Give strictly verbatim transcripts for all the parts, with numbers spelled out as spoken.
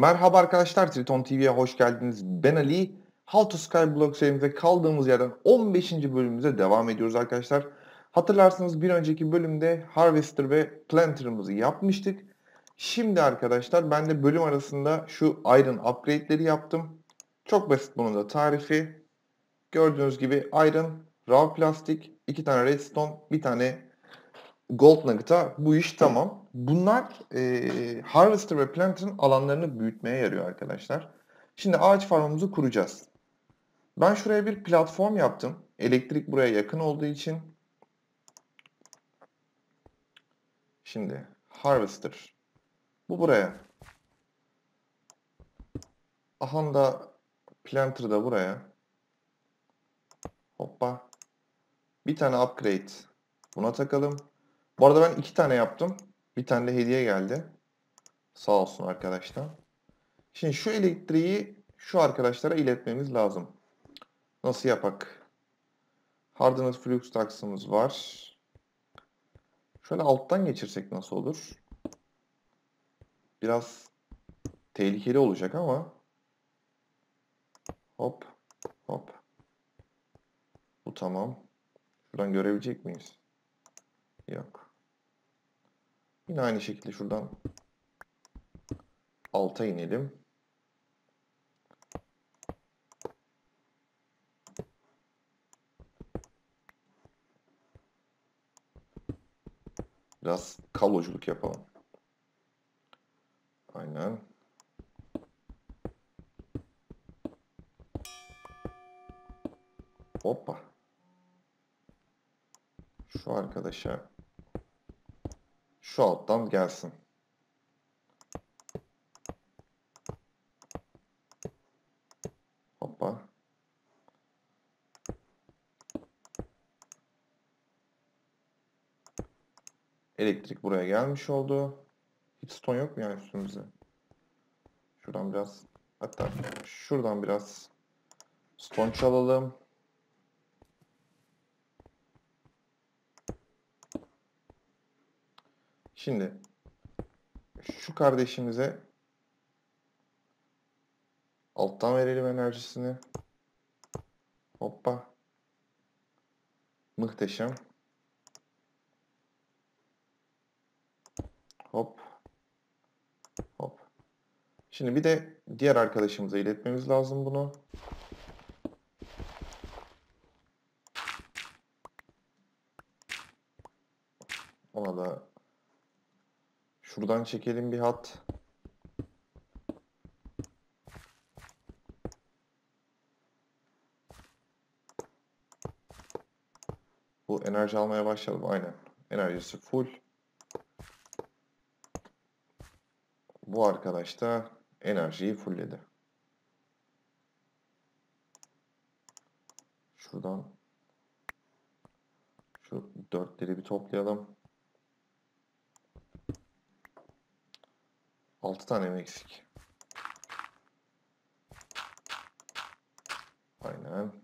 Merhaba arkadaşlar, Triton T V'ye hoş geldiniz. Ben Ali. How to Skyblock serimize kaldığımız yerden on beşinci bölümümüze devam ediyoruz arkadaşlar. Hatırlarsanız bir önceki bölümde Harvester ve Planter'ımızı yapmıştık. Şimdi arkadaşlar ben de bölüm arasında şu Iron upgrade'leri yaptım. Çok basit bunun da tarifi. Gördüğünüz gibi Iron, Raw Plastik, iki tane Redstone, bir tane Gold Nugget'a bu iş tamam. Bunlar e, Harvester ve Planter'ın alanlarını büyütmeye yarıyor arkadaşlar. Şimdi ağaç farmımızı kuracağız. Ben şuraya bir platform yaptım. Elektrik buraya yakın olduğu için. Şimdi Harvester. Bu buraya. Aha da Planter da buraya. Hoppa. Bir tane upgrade. Buna takalım. Bu arada ben iki tane yaptım. Bir tane de hediye geldi. Sağ olsun arkadaşlar. Şimdi şu elektriği şu arkadaşlara iletmemiz lazım. Nasıl yapak? Hardened Flux Ducts'ımız var. Şöyle alttan geçirsek nasıl olur? Biraz tehlikeli olacak ama. Hop, hop. Bu tamam. Şuradan görebilecek miyiz? Yok. Yine aynı şekilde şuradan alta inelim. Biraz kabloculuk yapalım. Aynen. Hoppa. Şu arkadaşa şu alttan gelsin. Hoppa. Elektrik buraya gelmiş oldu. Hiç stone yok mu yani üstümüzde? Şuradan biraz, hatta şuradan biraz stone çalalım. Şimdi şu kardeşimize alttan verelim enerjisini. Hoppa. Muhteşem. Hop. Hop. Şimdi bir de diğer arkadaşımıza iletmemiz lazım bunu. Ona da şuradan çekelim bir hat. Bu enerji almaya başladı. Aynen. Enerjisi full. Bu arkadaş da enerjiyi fullledi. Şuradan şu dörtleri bir toplayalım. Altı tane mi eksik? Aynen.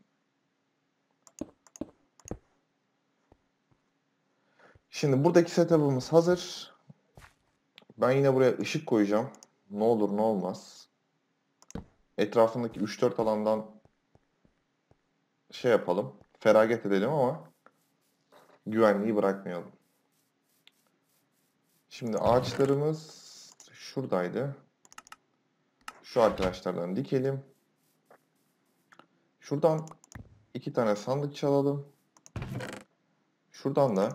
Şimdi buradaki setup'ımız hazır. Ben yine buraya ışık koyacağım. Ne olur ne olmaz. Etrafındaki üç dört alandan şey yapalım. Feragat edelim ama güvenliği bırakmayalım. Şimdi ağaçlarımız şuradaydı. Şu arkadaşlardan dikelim. Şuradan iki tane sandık çalalım. Şuradan da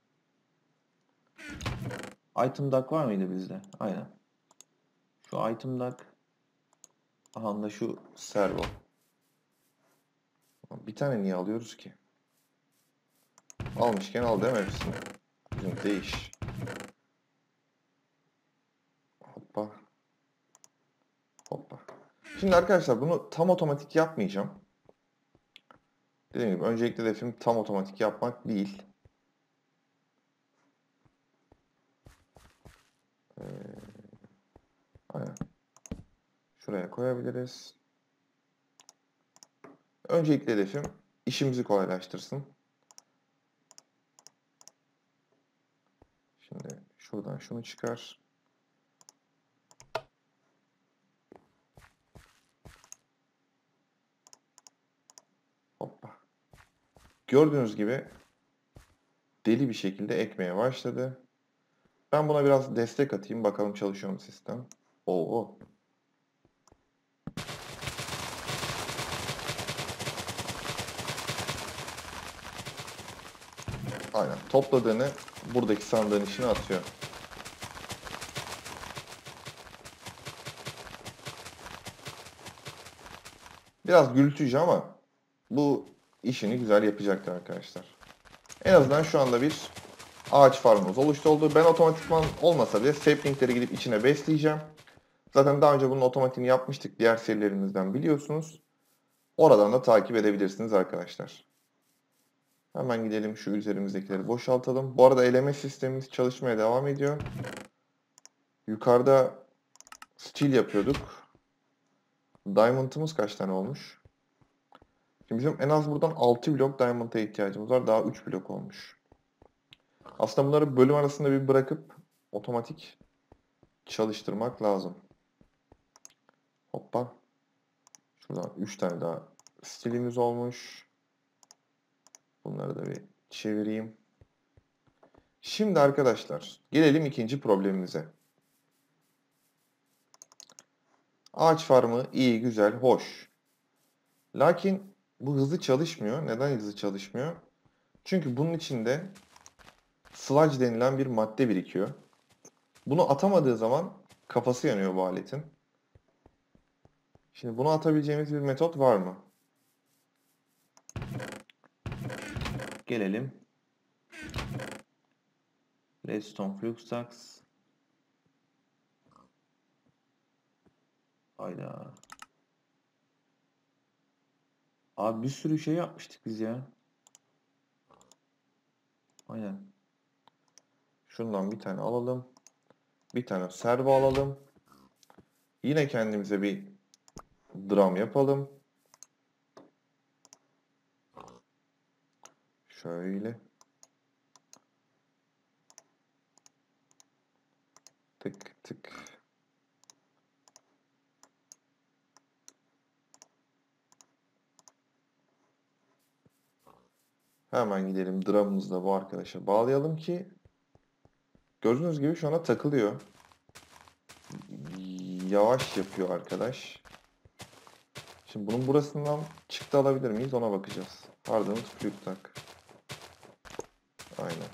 item duck var mıydı bizde? Aynen. Şu item duck. Aha da şu servo. Bir tane niye alıyoruz ki? Almışken al değil mi hepsini? Bizim değiş. Hoppa. Hoppa. Şimdi arkadaşlar bunu tam otomatik yapmayacağım. Dediğim gibi öncelikle hedefim tam otomatik yapmak değil. Ee, aynen. Şuraya koyabiliriz. Öncelikle hedefim işimizi kolaylaştırsın. Şimdi şuradan şunu çıkar. Hoppa. Gördüğünüz gibi deli bir şekilde ekmeye başladı. Ben buna biraz destek atayım. Bakalım çalışıyor mu sistem. Oo. Aynen. Topladığını buradaki sandığın içine atıyor. Biraz gürültücü ama bu işini güzel yapacaktır arkadaşlar. En azından şu anda bir ağaç farmımız oluştu. Ben otomatikman olmasa bile saplingleri gidip içine besleyeceğim. Zaten daha önce bunun otomatiğini yapmıştık diğer serilerimizden biliyorsunuz. Oradan da takip edebilirsiniz arkadaşlar. Hemen gidelim şu üzerimizdekileri boşaltalım. Bu arada eleme sistemimiz çalışmaya devam ediyor. Yukarıda steel yapıyorduk. Diamond'ımız kaç tane olmuş? Şimdi bizim en az buradan altı blok diamond'a ihtiyacımız var. Daha üç blok olmuş. Aslında bunları bölüm arasında bir bırakıp otomatik çalıştırmak lazım. Hoppa. Şuradan üç tane daha stilimiz olmuş. Bunları da bir çevireyim. Şimdi arkadaşlar gelelim ikinci problemimize. Ağaç farmı iyi, güzel, hoş. Lakin bu hızlı çalışmıyor. Neden hızlı çalışmıyor? Çünkü bunun içinde sludge denilen bir madde birikiyor. Bunu atamadığı zaman kafası yanıyor bu aletin. Şimdi bunu atabileceğimiz bir metot var mı? Gelelim. Redstone Fluxtax. Hayda. Abi bir sürü şey yapmıştık biz ya. Aynen. Şundan bir tane alalım. Bir tane servo alalım. Yine kendimize bir drum yapalım. Şöyle. Tık tık. Hemen gidelim drum'ımızı da bu arkadaşa bağlayalım ki gördüğünüz gibi şu anda takılıyor. Yavaş yapıyor arkadaş. Şimdi bunun burasından çıktı alabilir miyiz ona bakacağız. Ardımız flüt. Aynen.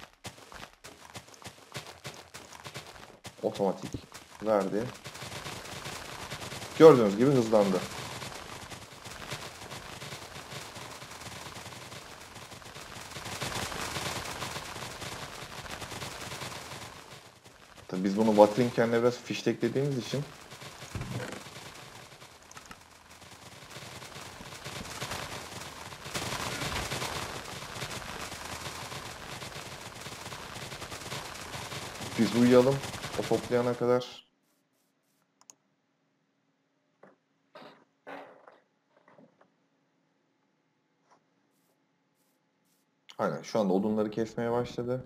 Otomatik verdi. Gördüğünüz gibi hızlandı. Tabii biz bunu Wattring'le biraz fişteklediğimiz için biz uyuyalım o toplayana kadar. Aynen şu anda odunları kesmeye başladı.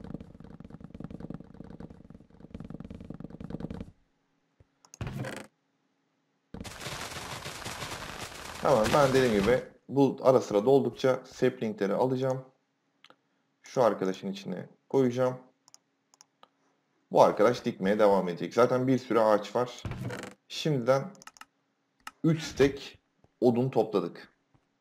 Hemen ben dediğim gibi bu ara sıra doldukça saplingleri alacağım. Şu arkadaşın içine koyacağım. Bu arkadaş dikmeye devam edecek. Zaten bir sürü ağaç var. Şimdiden üç stek odun topladık.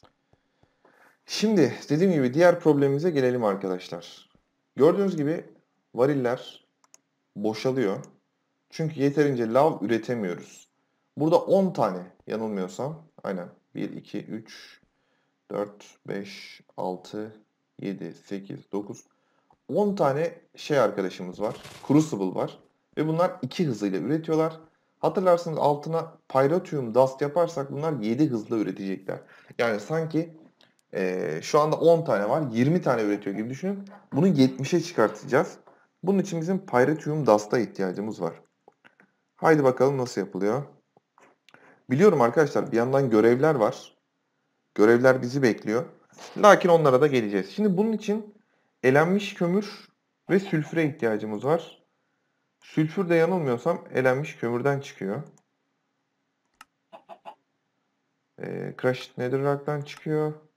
Şimdi dediğim gibi diğer problemimize gelelim arkadaşlar. Gördüğünüz gibi variller boşalıyor. Çünkü yeterince lav üretemiyoruz. Burada on tane yanılmıyorsam. Aynen. bir, iki, üç, dört, beş, altı, yedi, sekiz, dokuz. on tane şey arkadaşımız var. Crucible var. Ve bunlar iki hızıyla üretiyorlar. Hatırlarsınız altına Pyrotium Dust yaparsak bunlar yedi hızla üretecekler. Yani sanki ee, şu anda on tane var. yirmi tane üretiyor gibi düşünün. Bunu yetmişe çıkartacağız. Bunun için bizim Pyrotium Dust'a ihtiyacımız var. Haydi bakalım nasıl yapılıyor. Biliyorum arkadaşlar bir yandan görevler var. Görevler bizi bekliyor. Lakin onlara da geleceğiz. Şimdi bunun için elenmiş kömür ve sülfüre ihtiyacımız var. Sülfür de yanılmıyorsam elenmiş kömürden çıkıyor. Ee, Crushed Netherrack'tan çıkıyor.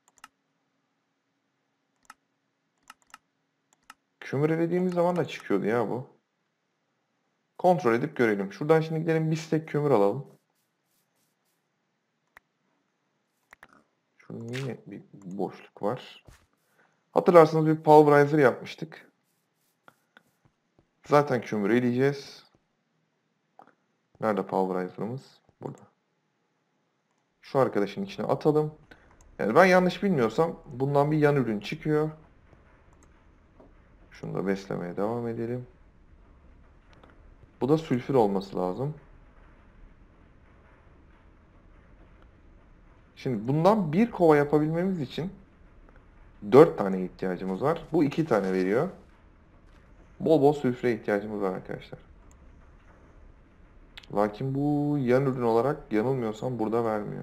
Kömür elediğimiz zaman da çıkıyordu ya bu. Kontrol edip görelim. Şuradan şimdi gidelim bir stek kömür alalım. Şunun niye bir boşluk var? Hatırlarsanız bir pulverizer yapmıştık. Zaten kömür eleyeceğiz. Nerede pulverizer'ımız? Burada. Şu arkadaşın içine atalım. Yani ben yanlış bilmiyorsam bundan bir yan ürün çıkıyor. Şunu da beslemeye devam edelim. Bu da sülfür olması lazım. Şimdi bundan bir kova yapabilmemiz için dört tane ihtiyacımız var. Bu iki tane veriyor. Bol bol sülfüre ihtiyacımız var arkadaşlar. Lakin bu yan ürün olarak yanılmıyorsam burada vermiyor.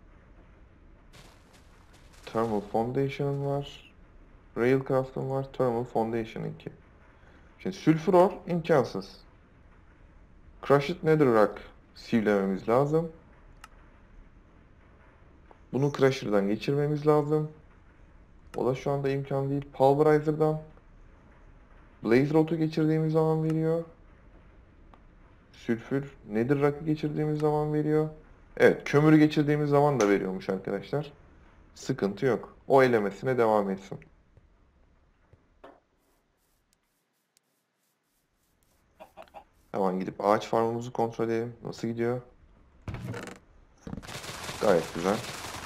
Thermal Foundation'ın var. Railcraft'ın var. Thermal Foundation iki. Şimdi sülfür or imkansız. Crushed Netherrack sivlememiz lazım. Bunu Crusher'dan geçirmemiz lazım. O da şu anda imkan değil. Pulverizer'dan Blaze Rod'u geçirdiğimiz zaman veriyor. Sülfür Netherrack'ı geçirdiğimiz zaman veriyor. Evet, kömürü geçirdiğimiz zaman da veriyormuş arkadaşlar. Sıkıntı yok. O elemesine devam etsin. Hemen gidip ağaç farmımızı kontrol edelim. Nasıl gidiyor? Gayet güzel.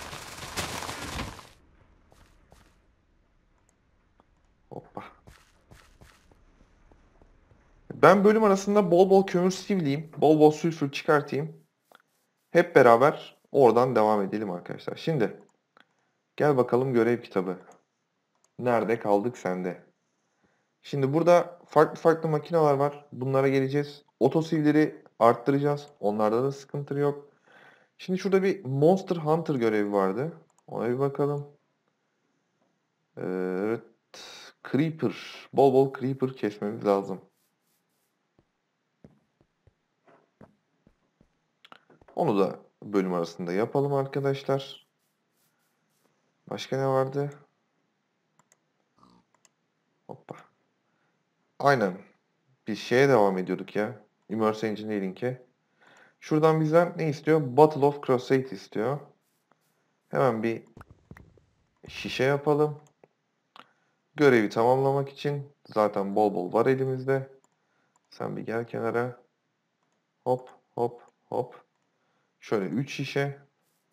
Hoppa. Ben bölüm arasında bol bol kömür sivleyeyim. Bol bol sülfür çıkartayım. Hep beraber oradan devam edelim arkadaşlar. Şimdi gel bakalım görev kitabı. Nerede kaldık sende? Şimdi burada farklı farklı makineler var. Bunlara geleceğiz. Otosivleri arttıracağız. Onlarda da sıkıntı yok. Şimdi şurada bir Monster Hunter görevi vardı. Ona bir bakalım. Evet. Creeper. Bol bol Creeper kesmemiz lazım. Onu da bölüm arasında yapalım arkadaşlar. Başka ne vardı? Hoppa. Aynen. Biz şeye devam ediyorduk ya. Immerse Engineering'e. Şuradan bizden ne istiyor? Battle of Crusade istiyor. Hemen bir şişe yapalım. Görevi tamamlamak için zaten bol bol var elimizde. Sen bir gel kenara. Hop hop hop. Şöyle üç şişe.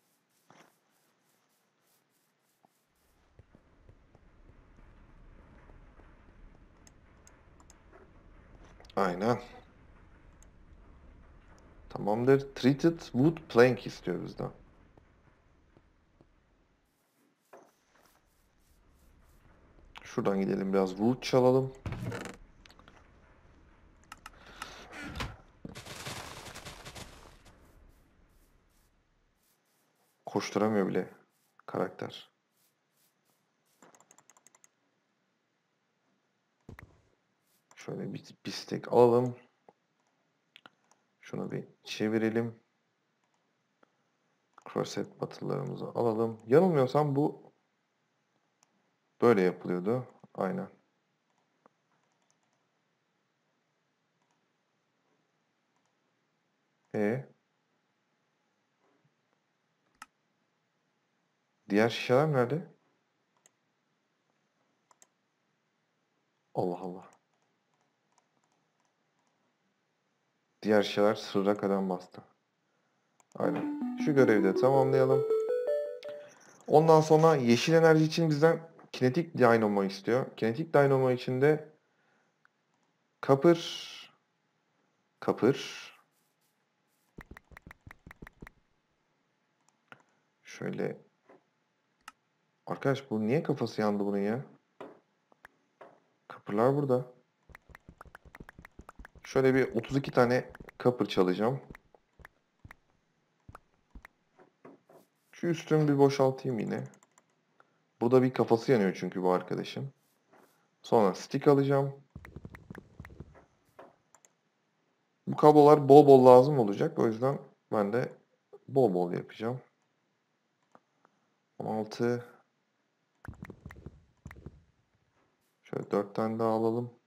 Aynen. Tamamdır. Treated wood plank istiyor bizden. Şuradan gidelim biraz wood çalalım. Koşturamıyor bile karakter. Şöyle bir, bir stack alalım. Şunu bir çevirelim. Crosset battle'larımızı alalım. Yanılmıyorsam bu böyle yapılıyordu. Aynen. E diğer şişeler nerede? Allah Allah. Diğer şişeler sırra kadem bastı. Aynen. Şu görevi de tamamlayalım. Ondan sonra yeşil enerji için bizden kinetik dynamo istiyor. Kinetik dynamo için de kapır kapır şöyle arkadaş bu niye kafası yandı bunun ya? Kapırlar burada. Şöyle bir otuz iki tane kapır çalacağım. Şu üstümü bir boşaltayım yine. Burada bir kafası yanıyor çünkü bu arkadaşın. Sonra stick alacağım. Bu kablolar bol bol lazım olacak. O yüzden ben de bol bol yapacağım. on altı. Şöyle dört tane daha alalım.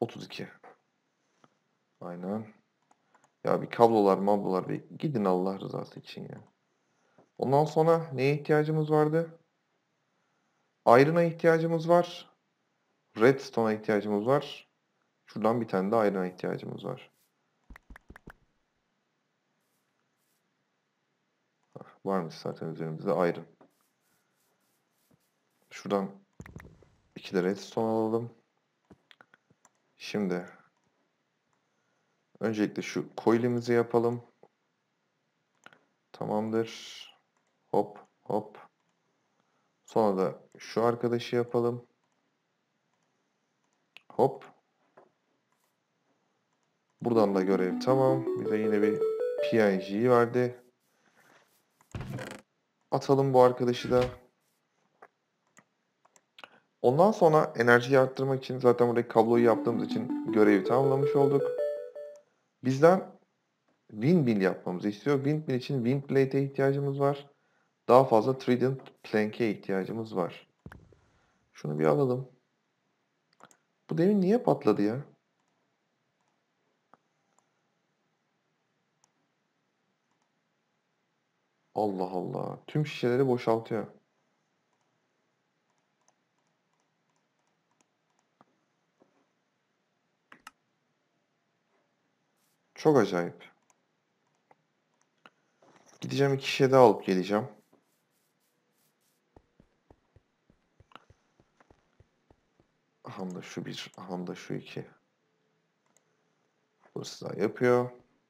otuz iki. Aynen. Ya bir kablolar mablolar bir gidin Allah rızası için ya. Ondan sonra neye ihtiyacımız vardı? Iron'a ihtiyacımız var. Redstone'a ihtiyacımız var. Şuradan bir tane de Iron'a ihtiyacımız var. Varmış zaten üzerimizde Iron. Şuradan iki de Redstone alalım. Şimdi öncelikle şu coil'imizi yapalım. Tamamdır. Hop hop. Sonra da şu arkadaşı yapalım. Hop. Buradan da görev tamam. Bize yine bir P N G verdi. Atalım bu arkadaşı da. Ondan sonra enerjiyi arttırmak için zaten buradaki kabloyu yaptığımız için görevi tamamlamış olduk. Bizden windmill yapmamızı istiyor. Windmill için wind plate'e ihtiyacımız var. Daha fazla trident plank'e ihtiyacımız var. Şunu bir alalım. Bu demin niye patladı ya? Allah Allah. Tüm şişeleri boşaltıyor. Çok acayip. Gideceğim iki şişe daha alıp geleceğim. Aha da şu bir, aha da şu iki. Burası da yapıyor.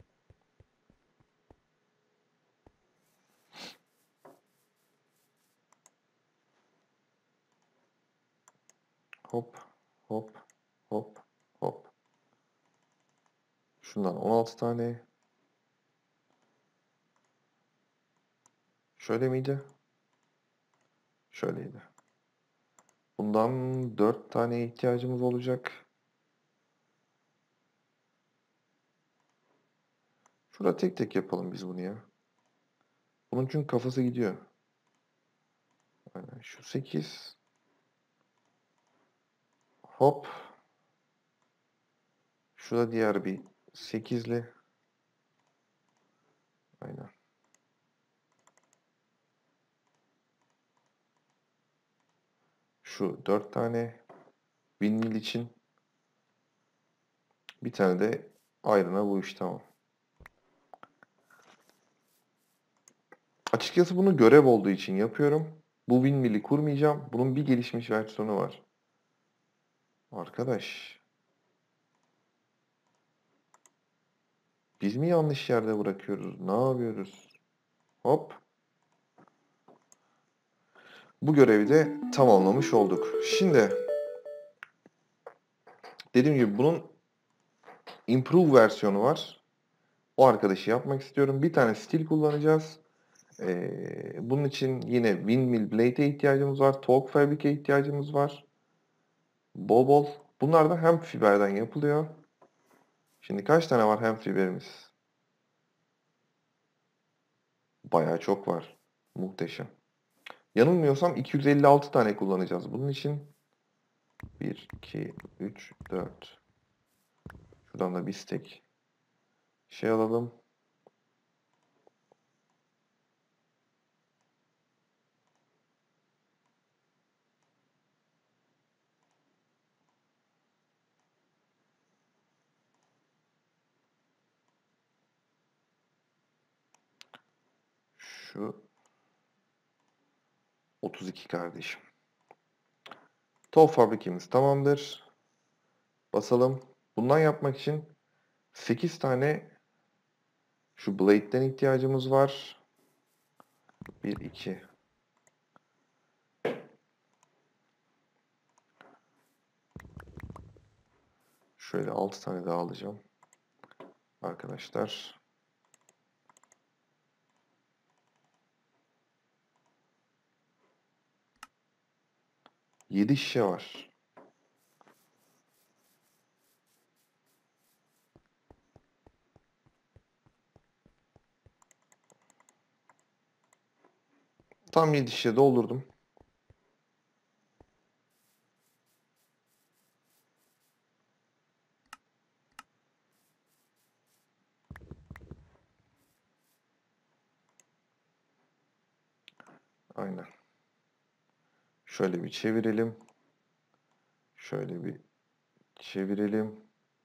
Hop, hop, hop, hop. Şundan on altı tane. Şöyle miydi? Şöyleydi. Bundan dört tane ihtiyacımız olacak. Şurada tek tek yapalım biz bunu ya. Bunun çünkü kafası gidiyor. Aynen şu sekiz. Hop. Şurada diğer bir sekizli. Aynen. Şu dört tane windmill için. Bir tane de ayrına bu iş tamam. Açıkçası bunu görev olduğu için yapıyorum. Bu windmill'i kurmayacağım. Bunun bir gelişmiş versiyonu var. Arkadaş. Biz mi yanlış yerde bırakıyoruz? Ne yapıyoruz? Hop. Bu görevi de tamamlamış olduk. Şimdi dediğim gibi bunun improve versiyonu var. O arkadaşı yapmak istiyorum. Bir tane steel kullanacağız. Ee, bunun için yine windmill blade'e ihtiyacımız var. Torque fabric'e ihtiyacımız var. Bol bol. Bunlar da hem fiberden yapılıyor. Şimdi kaç tane var hem fiberimiz? Bayağı çok var. Muhteşem. Yanılmıyorsam iki yüz elli altı tane kullanacağız. Bunun için bir, iki, üç, dört. Şuradan da bir stack şey alalım. Şu otuz iki kardeşim. Top fabrikimiz tamamdır. Basalım. Bundan yapmak için sekiz tane şu blade'den ihtiyacımız var. bir, iki. Şöyle altı tane daha alacağım. Arkadaşlar. yedi şişe var. Tam yedi şişe doldurdum. Aynen. Şöyle bir çevirelim. Şöyle bir çevirelim.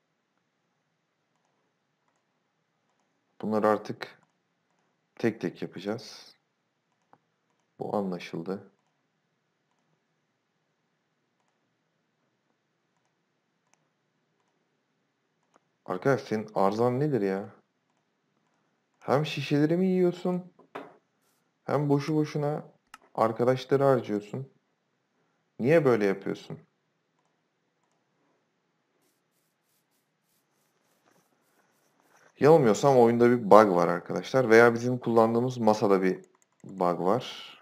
Bunları artık tek tek yapacağız. Bu anlaşıldı. Arkadaş senin arzan nedir ya? Hem şişeleri mi yiyorsun? Hem boşu boşuna arkadaşları harcıyorsun. Niye böyle yapıyorsun? Yanılmıyorsam oyunda bir bug var arkadaşlar. Veya bizim kullandığımız masada bir bug var.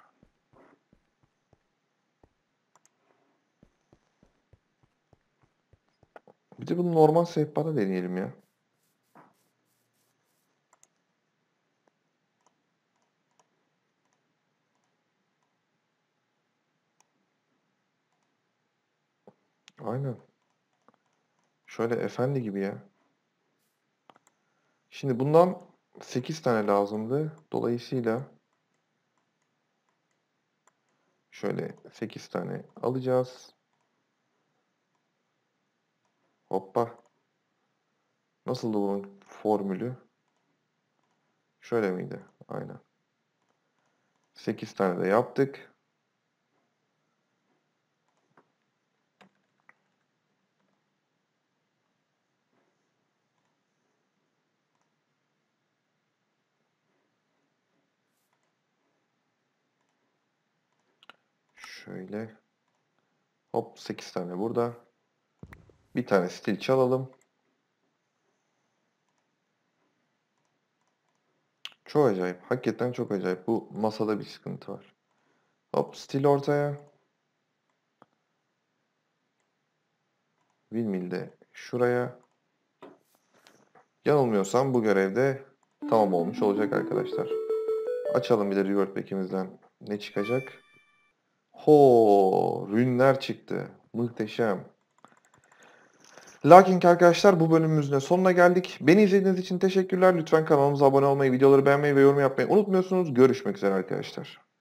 Bir de bunu normal sehpada deneyelim ya. Aynen. Şöyle efendi gibi ya. Şimdi bundan sekiz tane lazımdı. Dolayısıyla şöyle sekiz tane alacağız. Hoppa. Nasıldı bunun formülü? Şöyle miydi? Aynen. sekiz tane de yaptık. Şöyle. Hop sekiz tane burada. Bir tane stil çalalım. Çok acayip. Hakikaten çok acayip. Bu masada bir sıkıntı var. Hop stil ortaya. Windmill de şuraya. Yanılmıyorsam bu görevde tamam olmuş olacak arkadaşlar. Açalım bir de reward pack'imizden ne çıkacak. Ho, rünler çıktı. Muhteşem. Lakin ki arkadaşlar bu bölümümüzün de sonuna geldik. Beni izlediğiniz için teşekkürler. Lütfen kanalımıza abone olmayı, videoları beğenmeyi ve yorum yapmayı unutmuyorsunuz. Görüşmek üzere arkadaşlar.